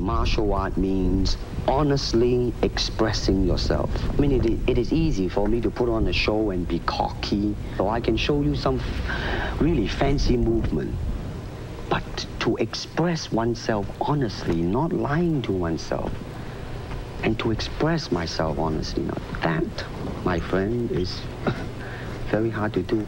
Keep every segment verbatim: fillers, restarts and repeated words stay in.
Martial art means honestly expressing yourself. I mean, it, it is easy for me to put on a show and be cocky, so I can show you some really fancy movement. But to express oneself honestly, not lying to oneself, and to express myself honestly, now that, my friend, is very hard to do.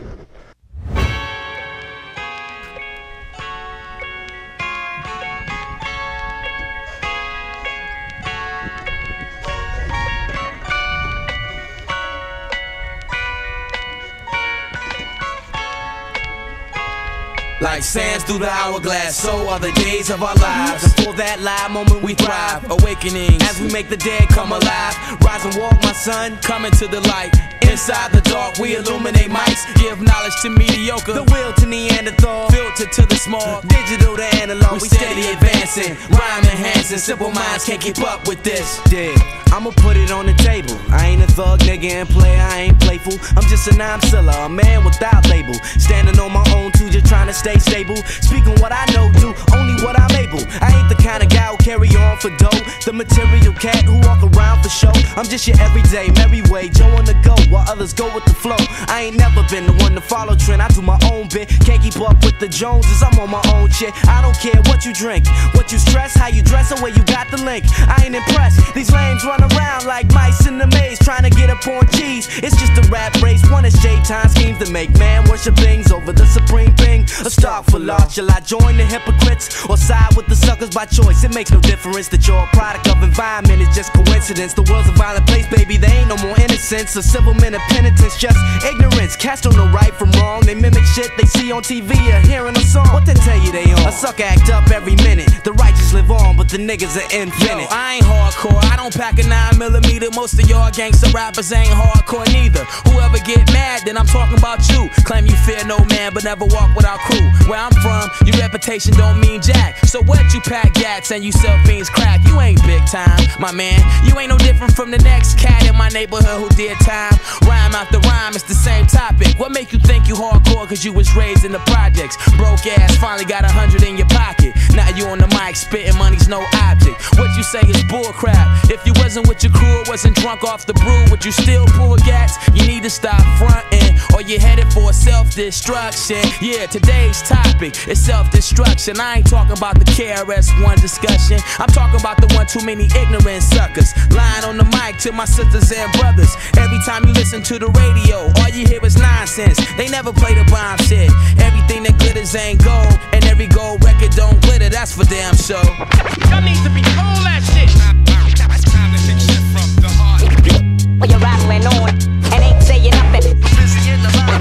Like sands through the hourglass, so are the days of our lives. And for that live moment we thrive, awakening as we make the dead come alive. Rise and walk, my son, come into the light. Inside the dark we illuminate mics, give knowledge to mediocre, the will to Neanderthal, filter to the small, digital to analog. We steady advancing, rhyme enhancing, simple minds can't keep up with this. Yeah, I'ma put it on the table. I ain't a thug nigga and player, I ain't playful. I'm just a non-seller, a man without label, standing on my own too, just trying to stay stable. Speaking what I know, do only what I'm able. I ain't the kind of guy who carry on for dough, the material cat who walk around for show. I'm just your everyday merry way Joe on the go, while others go with the flow. I ain't never been the one to follow trend, I do my own bit. Can't keep up with the Joneses, I'm on my own shit. I don't care what you drink, what you stress, how you dress, or where you got the link. I ain't impressed, these lames run around like mice in the maze, trying to get up on cheese. It's just a rap race, one is J-time schemes to make man worship things over the supreme thing. A stock for law, shall I join the hypocrites or side with the suckers by choice? It makes no difference that you're a product of environment, it's just coincidence. The world's a violent place, baby, there ain't no more innocence. A civil men of penitence, just ignorance. Cats don't know right from wrong, they mimic shit they see on T V or hearing a song. What they tell you they on? A sucker act up every minute, the righteous live on, but the niggas are infinite. Yo, I ain't hardcore, I don't pack a nine millimeter. Most of y'all gangsta rappers ain't hardcore neither. Whoever get mad, then I'm talking about you. Claim you fear no man, but never walk without crew. Where I'm from, your reputation don't mean jack. So what, you pack gats and you sell fiends crack? You ain't big time, my man. You ain't no different from the next cat in my neighborhood who did time. Rhyme after rhyme, it's the same topic. What make you think you hardcore cause you was raised in the projects? Broke ass, finally got a hundred in your pocket. Now you on the mic, spitting money's no object. What you say is bullcrap. If you wasn't with your crew or wasn't drunk off the brew, would you still pull gats? You need to stop fronting, or you're headed for self-destruction. Yeah, today's topic is self-destruction. I ain't talking about the K R S One discussion, I'm talking about the one too many ignorant suckers lying on the mic to my sisters and brothers. Every time you listen to the radio, all you hear is nonsense. They never play the bomb shit. Everything that glitters ain't gold, and every gold record don't glitter, that's for damn sure. Y'all need to be all that shit. It's time to take shit from the heart. Well, you're rattling on and ain't saying nothing. Busy in the line.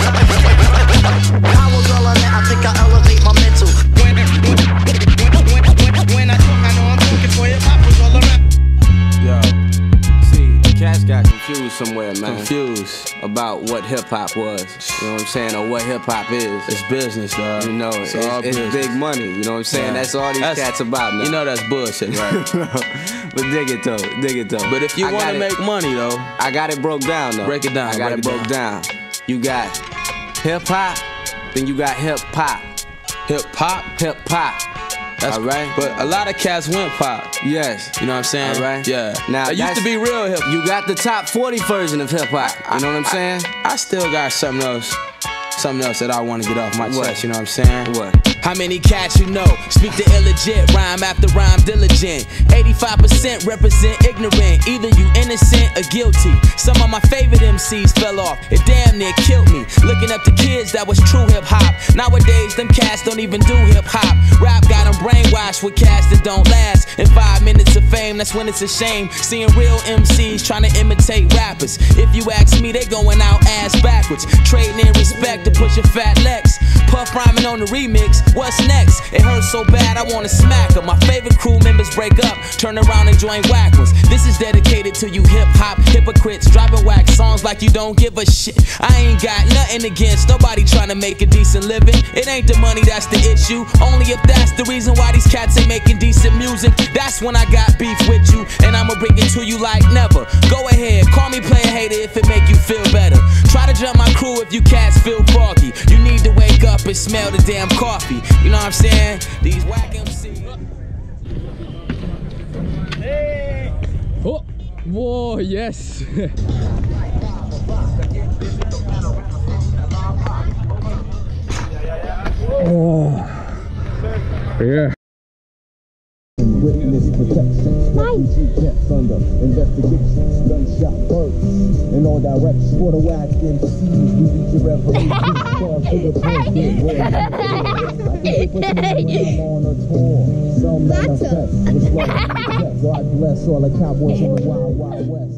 I was all on that, I think I elevate my mental. When, when, when, when, when I talk, I know I'm talking for hip hop was all around. Yo, see, cats got confused somewhere, man. Confused about what hip hop was. You know what I'm saying? Or what hip hop is. It's business, dog. You know, it's, it's, it's, it's big money. You know what I'm saying? Yeah. That's all these that's, cats about now. You know that's bullshit, right? But dig it though, dig it though. But if you want to make money though, I got it broke down though. Break it down. I got it broke down. down. You got hip hop, then you got hip hop. Hip hop, hip hop. That's all right. But a lot of cats went pop. Yes. You know what I'm saying? All right. Yeah. Now it used to be real hip. You got the top forty version of hip hop. You know what I'm saying? I, I still got something else. Something else that I want to get off my what? chest, you know what I'm saying? What? How many cats you know speak the illegit, rhyme after rhyme diligent? eighty-five percent represent ignorant, either you innocent or guilty. Some of my favorite M Cs fell off, it damn near killed me. Looking up to kids that was true hip hop. Nowadays them cats don't even do hip hop. Rap got them brainwashed with cats that don't last. In five minutes of fame, that's when it's a shame seeing real M Cs trying to imitate rappers. If you ask me, they going out ass backwards, trading in respect to push your fat legs. Puff rhyming on the remix, what's next? It hurts so bad I wanna smack her. My favorite crew members break up, turn around and join whack ones. This is dedicated to you hip hop hypocrites dropping whack songs like you don't give a shit. I ain't got nothing against nobody trying to make a decent living. It ain't the money that's the issue, only if that's the reason why these cats ain't making decent music. That's when I got beef with you, and I'ma bring it to you like never. Go ahead, call me player hater if it make you feel better. Try to jump my crew if you cats feel froggy. You need to wake up and smell the damn coffee. You know what I'm saying? These whack M Cs. Oh, whoa, yes. Oh, yeah. Witness protection, refugee camps under investigations, gunshot birds in all directions. For the whack M Cs, we reach a revolution. Start to the point, I think they put me when I'm on a tour. Some manifest, which like God bless all the cowboys in the wild, wild west.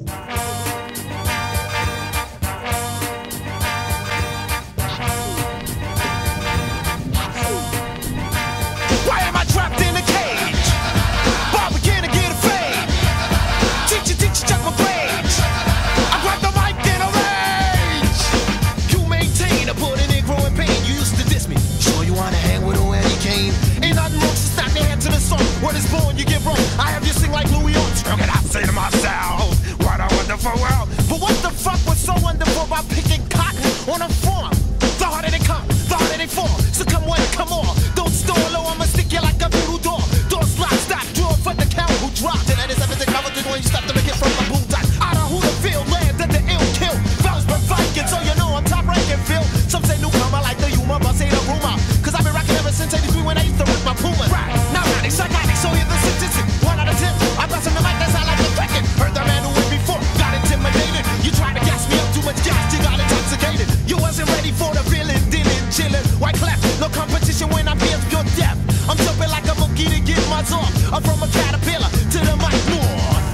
Why am I trapped in a cage? Bob again to get a fade. Teacher, teacher, check my grades. I grab the mic in a rage. You maintain a put in it growing pain. You used to diss me. Sure you wanna hang with old Eddie Kane? Ain't nothing wrong to stop your hand to the song. When it's born, you get wrong. I have you sing like Louis Armstrong, and I say to myself, what a wonderful world. But what the fuck was so wonderful about picking cotton on a farm? The harder they come, the harder they fall. So come on, come on. Don't stall low, I'ma stick you like a voodoo door. Doors locked, stop, draw for the count who dropped. And that is everything covered when you stop to make it from the boondock. Out of Hooterville, land that the ill kill. Fellas been fighting, so you know I'm top ranking, Phil. Some say newcomer like the humor, but say the rumor. Cause I've been rocking ever since eighty-three when I used to rock my Puma. Right, now rowdy, psychotic, so you're the statistic. One out of ten, I bust in the mic, that's how I like the cricket. Heard the man who went before, got intimidated. You tried to gas me up, too much gas, you got intoxicated. You wasn't ready for the feeling, dealing, chilling. White clap, no competition when I'm here, you're deaf. I'm jumping like a monkey to get my off. I'm from a caterpillar to the mic north.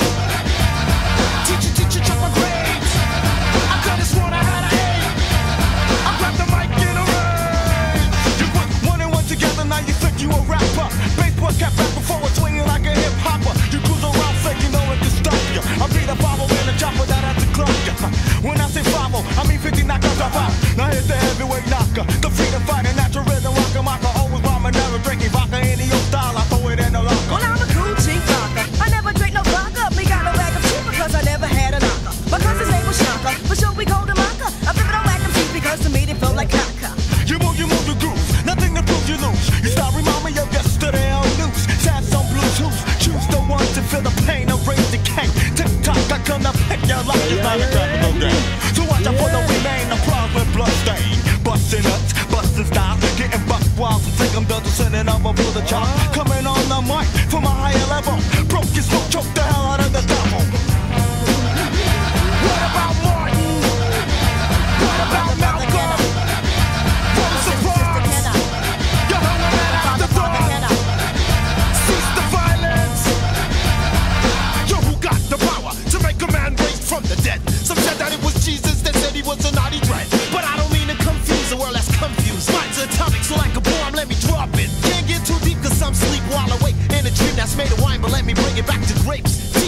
Teacher, teacher, check my grades. I could've sworn I had an A. I grabbed the mic in a rage. You put one and one together, now you think you a rapper. Baseball cap back before it's swinging like a hip hopper. You cruise around thinking no one can stop you. I beat a bobble in a chopper that had to club you. When I say five oh, I mean fifty knockers off out. Now here's the heavyweight knocker, the freedom fighter, natural rhythm rocker, mocker, always bombing, never drinking vodka, any old style, I throw it in the locker. Well, I'm a cool cheap rocker. I never drink no vodka. Me got no bag of cheap because I never had a knocker. Because his name was Shaka, for sure we called him Maka. I flip it on whack and cheap because to me they felt like caca. You move, you move the groove, nothing to prove you lose. You start remind me of yesterday on news. Sad some blues who's choose the one to feel the pain of raise the cane. Tick tock, I come to pick your life, it's not a graphical game. So watch out for the remain, the problem with blood stain. Busting nuts, busting styles, getting buck wild. So think I'm done to sending up a the chop. Coming on the mic from a higher level. Broke your smoke, choke the hell out of the devil. What about Martin? What about Malcolm? Rosa Parks? You hung around after dark. Cease the violence. Yo, who got the power to make a man raised from the dead? Some said that it was Jesus that said he was a naughty dread. But I don't mean to confuse the world that's confused. Mine's atomic, so like a bomb, let me drop it. Can't get too deep cause I'm sleep while awake in a dream that's made of wine, but let me bring it back to grapes.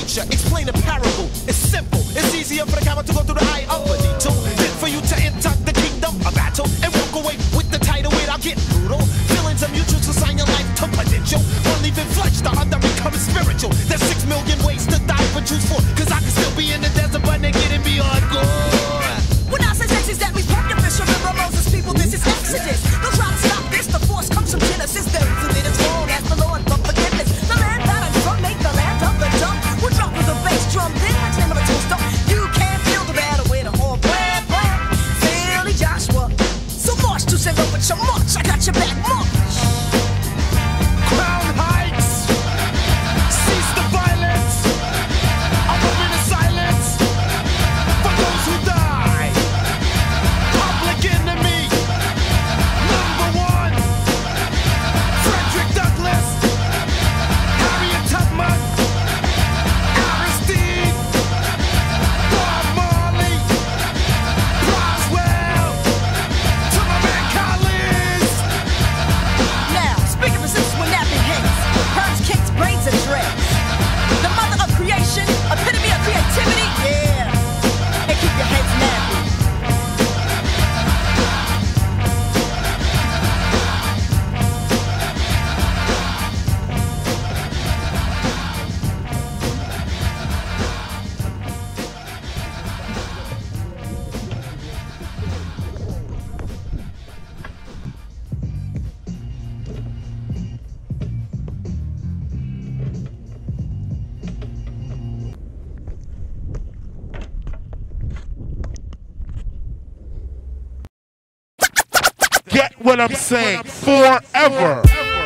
what I'm saying? Forever.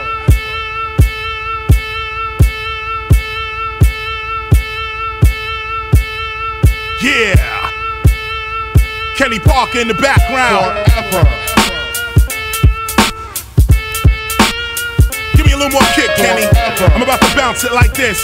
Yeah. Kenny Parker in the background. Forever. Give me a little more kick, Kenny. Forever. I'm about to bounce it like this.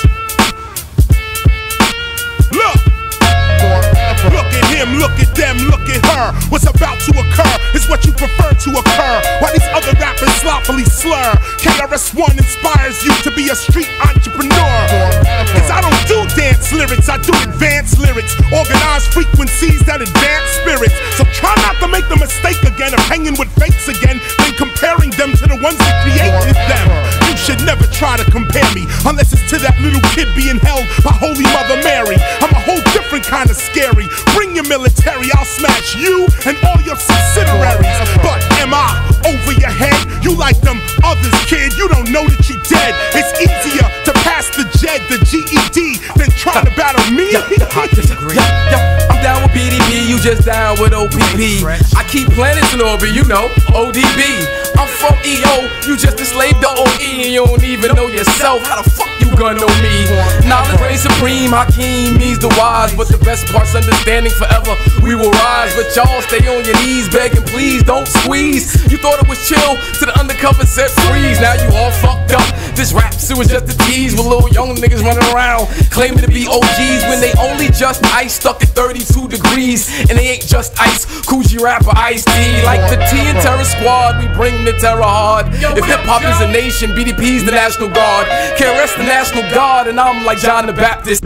Look. Look at him, look at them, look at her. What's about to occur is what you prefer to occur. While these other rappers sloppily slur. K R S One inspires you to be a street entrepreneur. Cause I don't do dance lyrics, I do advanced lyrics. Organized frequencies that advance spirits. So try not to make the mistake again of hanging with fakes again, then comparing them to the ones that created them. You should never try to compare me, unless it's to that little kid being held by Holy Mother Mary. I'm a whole different kind of scary. Bring your military, I'll smash you and all your subsidiaries. But am I over your head? You like them others, kid, you don't know that you dead. It's easier to pass the J E D, the G E D, than trying to battle me. Yo, I disagree. Yo, yo, I'm down with B D B, you just down with O P P. I keep planets in orbit, you know, O D B. I'm from E O, you just a slave to O E and you don't even know yourself. How the fuck you gonna know me? Knowledge reigns supreme, Hakeem means the wise. But the best part's understanding forever, we will rise. But y'all stay on your knees begging please don't squeeze. You thought it was chill till the undercover said freeze. Now you all fucked up, this rap suit was just a tease. With little young niggas running around claiming to be O Gs when they only just ice stuck at thirty-two degrees. And they ain't just ice, Coogee rapper Ice-T. Like the T and Terror Squad, we bring the terror hard. If hip-hop is a nation, B D P's the National Guard, K R S the National Guard, and I'm like John the Baptist.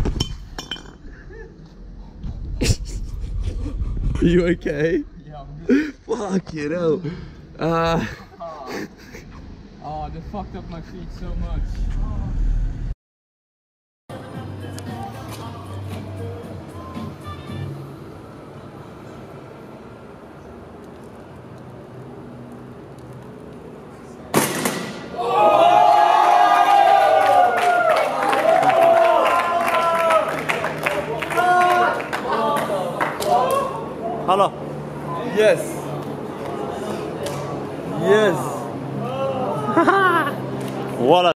You okay? Yeah, I'm good. Fuck it out. Uh. Oh, they fucked up my feet so much. Hello. Yes. Yes. What a